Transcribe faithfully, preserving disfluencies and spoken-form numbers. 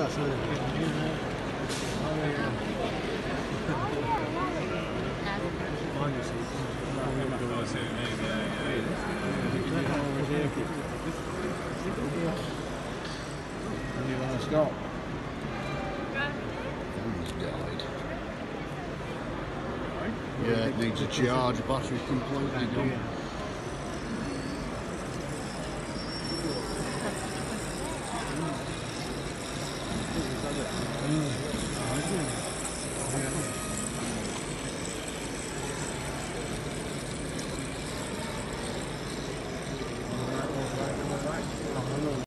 that's it. Oh, yeah. You want to stop? He's died. Yeah, it needs a charge. Battery's completely gone. Mm.